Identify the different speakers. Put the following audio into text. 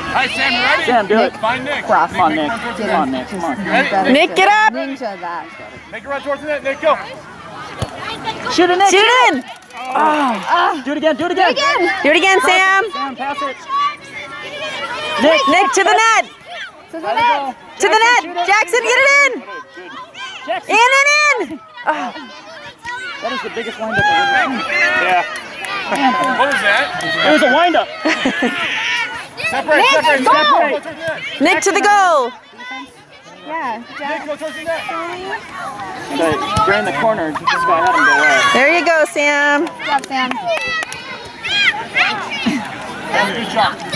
Speaker 1: right, Sam, you ready?
Speaker 2: Sam, do it.
Speaker 1: Find Nick.
Speaker 2: Come on, Nick. Come on, Nick. Come on.
Speaker 3: Nick, get up.
Speaker 4: Ninja that.
Speaker 1: Make a run towards the net. Nick, go.
Speaker 2: Shoot it, Nick.
Speaker 3: Shoot it in.
Speaker 2: Do it again. Do it again.
Speaker 3: Do it again, Sam.
Speaker 2: Sam, pass it.
Speaker 3: Nick, to the net.
Speaker 4: To the net.
Speaker 3: To the net. Jackson, get it in.
Speaker 2: Jackson.
Speaker 3: In. Oh.
Speaker 2: That is the biggest windup I've ever seen. Yeah.
Speaker 1: What was that?
Speaker 2: It was a windup.
Speaker 1: Separate.
Speaker 3: Nick to the goal.
Speaker 4: Yeah.
Speaker 1: Nick, go towards the net.
Speaker 2: But drain the corner. Just go ahead and go up.
Speaker 3: There you go, Sam.
Speaker 4: Good job, Sam.
Speaker 1: Good job.